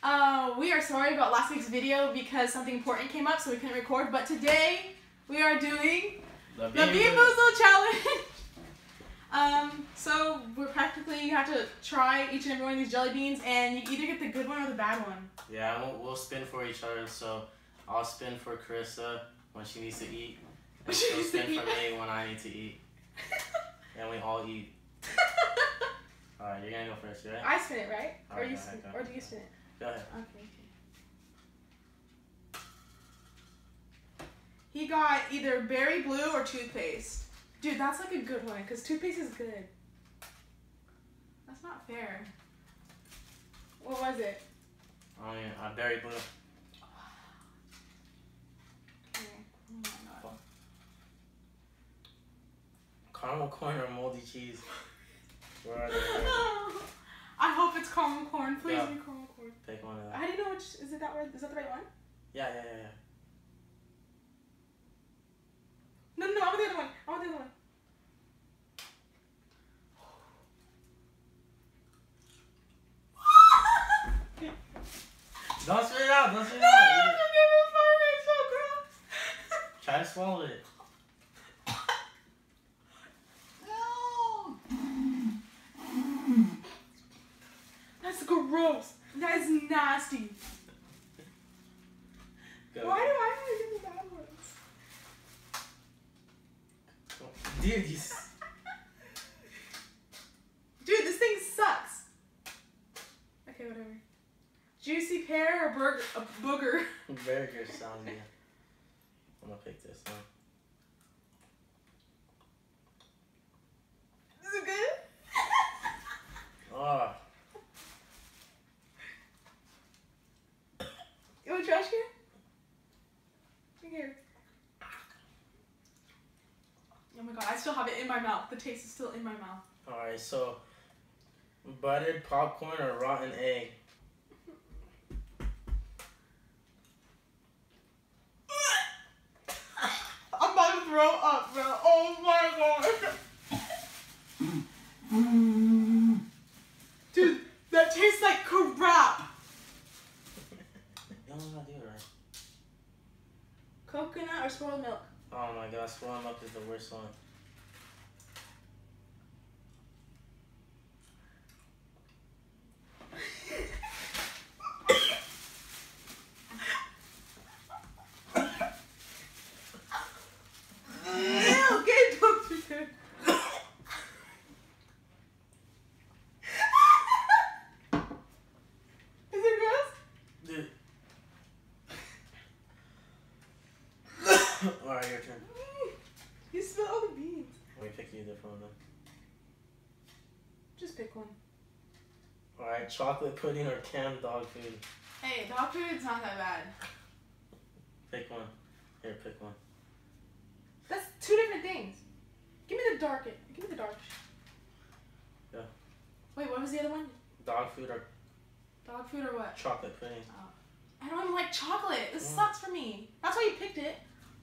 We are sorry about last week's video because something important came up, so we couldn't record. But today we are doing the BeanBoozled challenge. So we're practically, you have to try each and every one of these jelly beans, and you either get the good one or the bad one. Yeah, we'll spin for each other. So I'll spin for Carissa when she needs to eat, and she'll spin for me when I need to eat, and we all eat. Alright, you're gonna go first, right? I spin it, right? Or you spin, or do you spin it? Go ahead. Okay. He got either berry blue or toothpaste. Dude, that's like a good one, because toothpaste is good. That's not fair. What was it? Oh yeah, berry blue. Okay. Oh my god. Caramel corn or moldy cheese? Where are they? I hope it's caramel corn. Please Yeah. be caramel corn. Pick one of them. How do you know which? Is it that right? Is that the right one? Yeah. No, I want the other one. I want the other one. Don't spit it out. Don't spit it No, out. it's so gross. Try to swallow it. That's gross. That is nasty. Go. Why do I always get the bad ones? Dude, you. Dude, this thing sucks. Okay, whatever. Juicy pear or a booger? Burger sound, yeah. I'm gonna pick this one. Is it good? Oh. You want a trash can? Here. Oh my god, I still have it in my mouth. The taste is still in my mouth. Alright, so buttered popcorn or rotten egg? I'm about to throw up, bro. Oh my god. Dude, that tastes like crap. You don't know how to do it right. Coconut or spoiled milk? Oh my gosh, spoiled milk is the worst one. Alright, your turn. You spilled all the beans. Let me pick you a different one then. Just pick one. Alright, chocolate pudding or canned dog food? Hey, dog food's not that bad. Pick one. Here, pick one. That's two different things. Give me the dark. Give me the dark. Yeah. Wait, what was the other one? Dog food or Dog food or what? chocolate pudding? Oh. I don't even like chocolate. This sucks for me. That's why you picked it.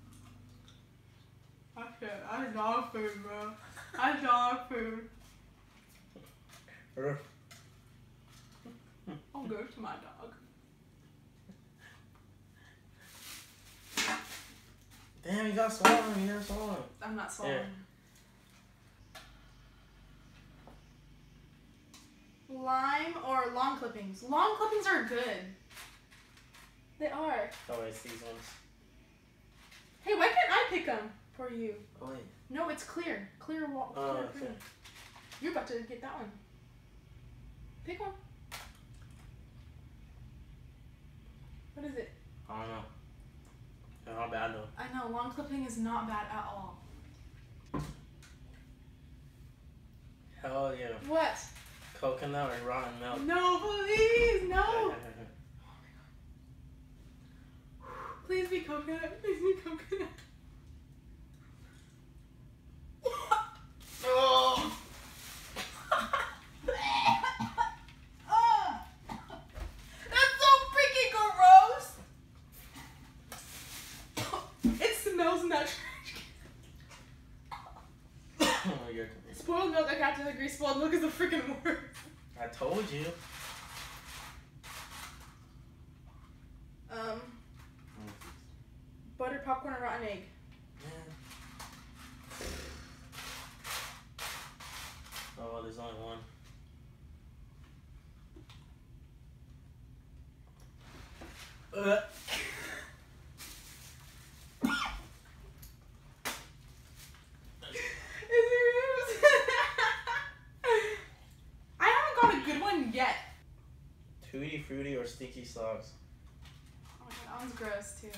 Okay, I had dog food, bro. I had dog food. I'll go to my dog. Damn, you got swallowing. You never swallowed. I'm not swallowing. Yeah. Lime or long clippings? Long clippings are good. They are. Oh, it's these ones. Hey, why can't I pick them for you? Oh, wait. No, it's clear. Clear wall. Oh, Clear okay. green. You're about to get that one. Pick one. What is it? I don't know. They're not bad though. I know, long clipping is not bad at all. Hell yeah. What? Coconut or rotten milk? No, please, no. Please be coconut. Please be coconut. Oh. That's so freaking gross. It smells not spoiled milk. I have to agree. Spoiled milk is the freaking worst. I told you. Butter, popcorn, or rotten egg? Yeah. Oh, well, there's only one. I haven't got a good one yet. Tutti Frutti or Sticky Socks? Oh my god, that one's gross too.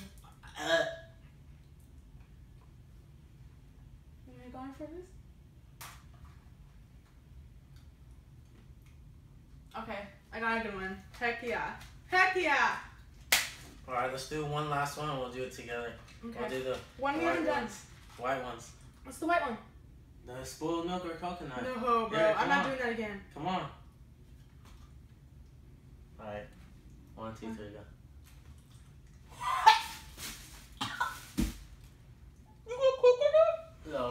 Am I going for this? Okay, I got a good one. Heck yeah. Heck yeah! Alright, let's do one last one and we'll do it together. Okay. We'll do the One we haven't done. ones. White ones. What's the white one? The spoiled milk or coconut. No, bro. Yeah, I'm not on. doing that again. Come on. Alright. 1, 2, 3, go. You got coconut? No.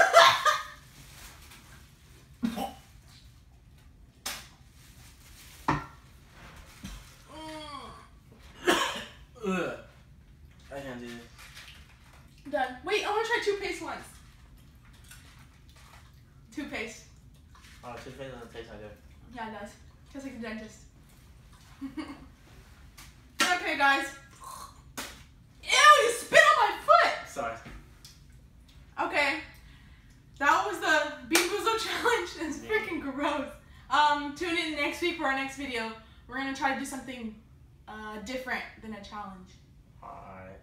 Ugh. I can't do this. Done. Wait, I want to try toothpaste once. Toothpaste. Oh, toothpaste doesn't taste like good. Yeah, it does. Just like the dentist. Okay, guys. Ew, you spit on my foot! Sorry. Okay. That was the Bean Boozled challenge. It's freaking gross. Tune in next week for our next video. We're gonna try to do something different than a challenge. Alright.